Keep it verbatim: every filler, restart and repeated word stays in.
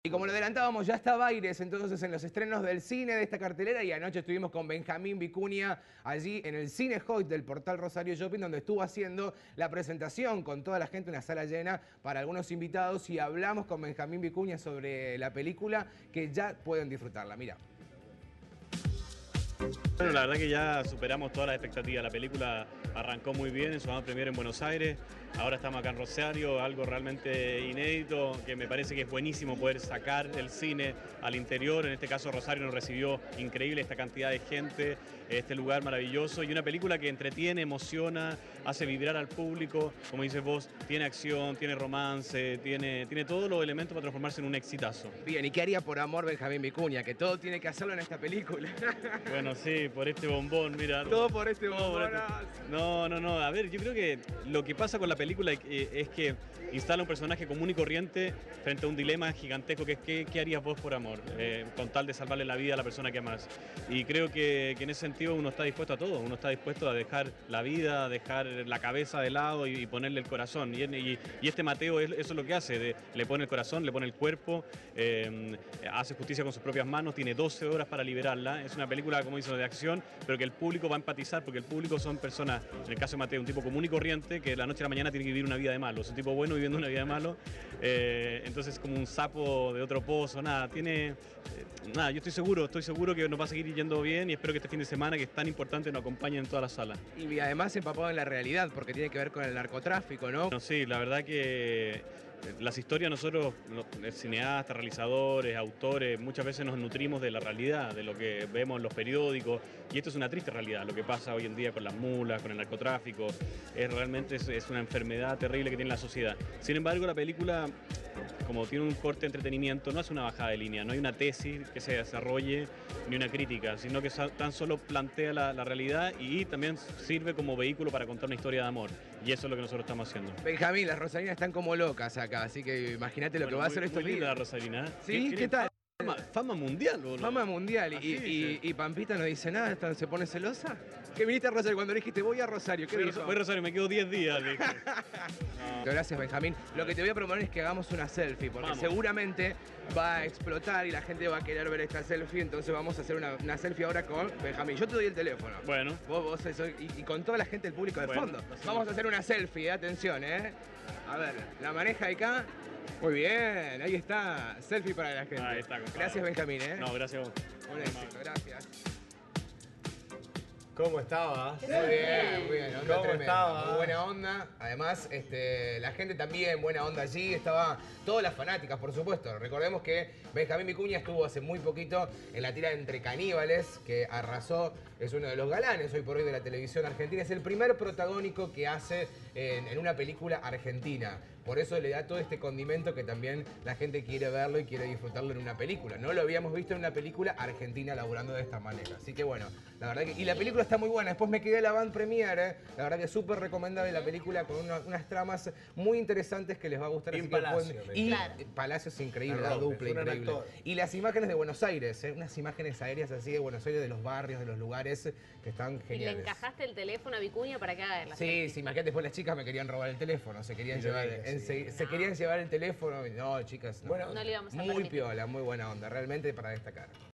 Y como lo adelantábamos, ya está Baires entonces en los estrenos del cine de esta cartelera y anoche estuvimos con Benjamín Vicuña allí en el Cine Hoyt del portal Rosario Shopping, donde estuvo haciendo la presentación con toda la gente en la sala llena para algunos invitados y hablamos con Benjamín Vicuña sobre la película que ya pueden disfrutarla. Mira. Bueno, la verdad que ya superamos todas las expectativas. La película arrancó muy bien en su avant premiere en Buenos Aires. Ahora estamos acá en Rosario, algo realmente inédito, que me parece que es buenísimo poder sacar el cine al interior. En este caso Rosario nos recibió increíble esta cantidad de gente, este lugar maravilloso y una película que entretiene, emociona, hace vibrar al público. Como dices vos, tiene acción, tiene romance, tiene, tiene todos los elementos para transformarse en un exitazo. Bien, ¿y qué haría por amor Benjamín Vicuña? Que todo tiene que hacerlo en esta película. Bueno, sí, por este bombón, mira. Todo por este Todo bombón. por este... No, no, no. A ver, yo creo que lo que pasa con la película es que instala un personaje común y corriente frente a un dilema gigantesco que es ¿qué, qué harías vos por amor? Eh, con tal de salvarle la vida a la persona que amas. Y creo que, que en ese sentido uno está dispuesto a todo. Uno está dispuesto a dejar la vida, a dejar la cabeza de lado y, y ponerle el corazón. Y, y, y este Mateo es, eso es lo que hace. De, le pone el corazón, le pone el cuerpo, eh, hace justicia con sus propias manos, tiene doce horas para liberarla. Es una película, como dice, de acción, pero que el público va a empatizar porque el público son personas, en el caso de Mateo, un tipo común y corriente que de la noche a la mañana tiene que vivir una vida de malo. Es un tipo bueno viviendo una vida de malo. Eh, entonces como un sapo de otro pozo, nada, tiene... Eh, nada, yo estoy seguro, estoy seguro que nos va a seguir yendo bien y espero que este fin de semana, que es tan importante, nos acompañen en toda la sala. Y además empapado en la realidad, porque tiene que ver con el narcotráfico, ¿no? Bueno, sí, la verdad que las historias nosotros, los cineastas, realizadores, autores, muchas veces nos nutrimos de la realidad, de lo que vemos en los periódicos, y esto es una triste realidad, lo que pasa hoy en día con las mulas, con el narcotráfico, es realmente es, es una enfermedad terrible que tiene la sociedad. Sin embargo, la película, como tiene un corte de entretenimiento, no es una bajada de línea, no hay una tesis que se desarrolle ni una crítica, sino que tan solo plantea la, la realidad y también sirve como vehículo para contar una historia de amor, y eso es lo que nosotros estamos haciendo. Benjamín, las rosarinas están como locas acá, así que imagínate lo bueno, que va a hacer esto. Muy linda la rosarina. ¿Sí? ¿Qué, ¿Qué tal? Fama, fama mundial, boludo. Fama mundial. Y, y, y Pampita no dice nada, ¿se pone celosa? ¿Qué viniste a Rosario cuando dijiste voy a Rosario? ¿Qué voy, dijo? voy a Rosario, me quedo diez días. Le dije. No. Gracias, Benjamín. Lo que te voy a proponer es que hagamos una selfie, porque vamos. Seguramente va a explotar y la gente va a querer ver esta selfie, entonces vamos a hacer una, una selfie ahora con Benjamín. Yo te doy el teléfono. Bueno. Vos, vos eso, y, y con toda la gente del público de bueno, fondo. Vamos a hacer una selfie, eh, atención, ¿eh? A ver, la maneja acá. Muy bien, ahí está. Selfie para la gente. Ahí está, compadre. Gracias, Benjamín, ¿eh? No, gracias a vos. Un éxito, gracias. ¿Cómo estabas? Muy bien, muy bien. Onda ¿Cómo tremenda. estaba? Muy buena onda. Además, este, la gente también, buena onda allí. Estaba todas las fanáticas, por supuesto. Recordemos que Benjamín Vicuña estuvo hace muy poquito en la tira Entre Caníbales, que arrasó. Es uno de los galanes hoy por hoy de la televisión argentina. Es el primer protagónico que hace en, en una película argentina. Por eso le da todo este condimento que también la gente quiere verlo y quiere disfrutarlo en una película. No lo habíamos visto en una película argentina laburando de esta manera. Así que bueno, la verdad que... Y la película está muy buena. Después me quedé la avant premiere. ¿eh? La verdad que es súper recomendable la película con una, unas tramas muy interesantes que les va a gustar. Y así Palacio. Que pueden... Y claro. Palacio es increíble, la la dupla increíble. Actor. Y las imágenes de Buenos Aires, ¿eh? Unas imágenes aéreas así de Buenos Aires, de los barrios, de los lugares que están geniales. ¿Y le encajaste el teléfono a Vicuña para que haga la Sí, sí, imagínate, después las chicas me querían robar el teléfono, se querían Yo llevar, dije, en, sí. se, se querían llevar el teléfono. No, chicas, no. Bueno, no le íbamos a Muy permitir. piola, muy buena onda, realmente para destacar.